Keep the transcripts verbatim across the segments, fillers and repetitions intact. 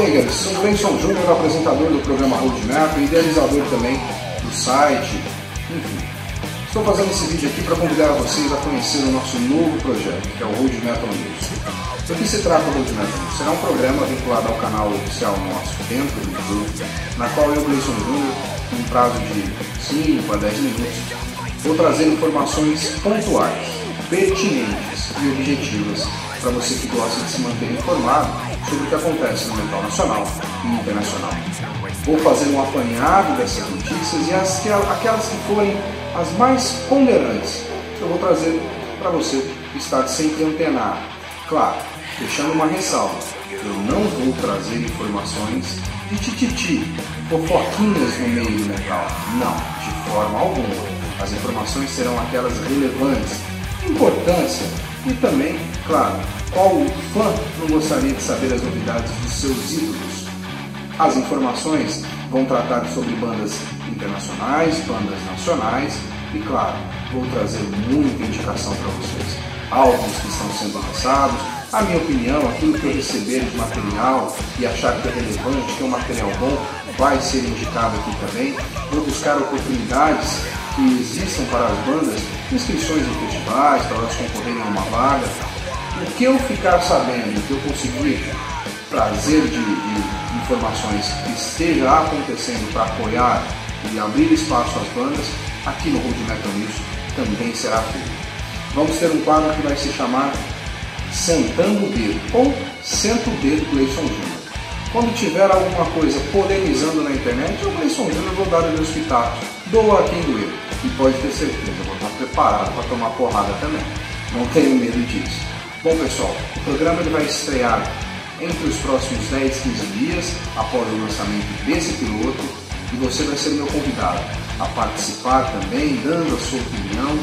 Bengers, sou Gleison Júnior, apresentador do programa Roadmap, idealizador também do site, enfim. Estou fazendo esse vídeo aqui para convidar vocês a conhecer o nosso novo projeto, que é o Roadmap News. Do que se trata o Roadmap News? Será um programa vinculado ao canal oficial nosso dentro do YouTube, na qual eu, Gleison Júnior, em um prazo de cinco a dez minutos, vou trazer informações pontuais, pertinentes e objetivas para você que gosta de se manter informado sobre o que acontece no metal nacional e internacional. Vou fazer um apanhado dessas notícias e as, aquelas que forem as mais ponderantes, eu vou trazer para você estar sempre antenado. Claro, deixando uma ressalva, eu não vou trazer informações de tititi, fofoquinhas no meio do metal. Não, de forma alguma. As informações serão aquelas relevantes, de importância e também, claro, qual fã não gostaria de saber as novidades dos seus ídolos? As informações vão tratar sobre bandas internacionais, bandas nacionais e, claro, vou trazer muita indicação para vocês. Álbuns que estão sendo lançados, a minha opinião, aquilo que eu receber de material e achar que é relevante, que é um material bom, vai ser indicado aqui também. Vou buscar oportunidades que existam para as bandas, inscrições em festivais, para elas concorrerem a uma vaga. O que eu ficar sabendo, o que eu conseguir trazer de, de informações que esteja acontecendo para apoiar e abrir espaço às bandas, aqui no Roadmap News também será feito. Vamos ter um quadro que vai se chamar Sentando o Dedo, ou Senta o Dedo Gleison Júnior. Quando tiver alguma coisa polemizando na internet, eu, Gleison Júnior, vou dar os meus pitacos, doa a quem doer. E pode ter certeza, eu vou estar preparado para tomar porrada também. Não tenho medo disso. Bom, pessoal, o programa ele vai estrear entre os próximos dez, quinze dias, após o lançamento desse piloto, e você vai ser meu convidado a participar também, dando a sua opinião,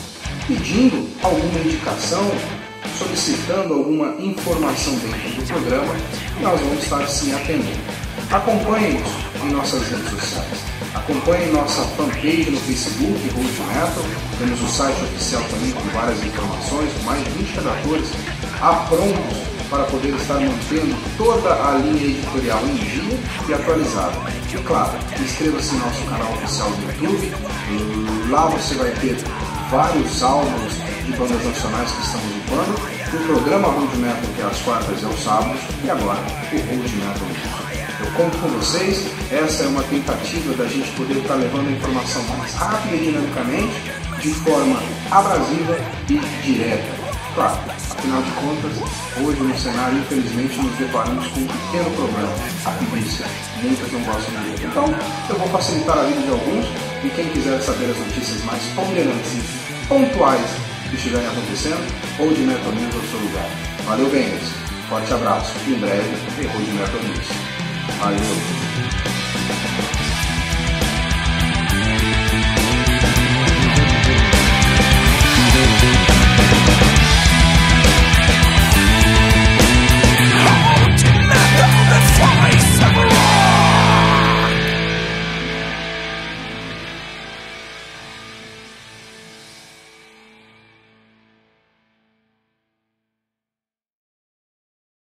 pedindo alguma indicação, solicitando alguma informação dentro do programa, e nós vamos estar sim atendendo. Acompanhe-nos em nossas redes sociais. Acompanhe nossa fanpage no Facebook, Roadmap. Temos o site oficial também com várias informações, com mais de vinte redatores aprontos para poder estar mantendo toda a linha editorial em dia e atualizada. E claro, inscreva-se no nosso canal oficial do YouTube. Lá você vai ter vários álbuns de bandas nacionais que estamos upando. O programa Roadmap, que é às quartas e aos sábados, e agora o Roadmap News. Eu conto com vocês, essa é uma tentativa da gente poder estar levando a informação mais rápida e dinamicamente, de forma abrasiva e direta. Claro, afinal de contas, hoje no cenário, infelizmente, nos deparamos com um pequeno problema, a preguiça. Muitas não gostam de ler. Então, eu vou facilitar a vida de alguns, e quem quiser saber as notícias mais ponderantes e pontuais que estiverem acontecendo, Roadmap News é o seu lugar. Valeu, Bengers. Forte abraço. Em breve, tem Roadmap News. Valeu!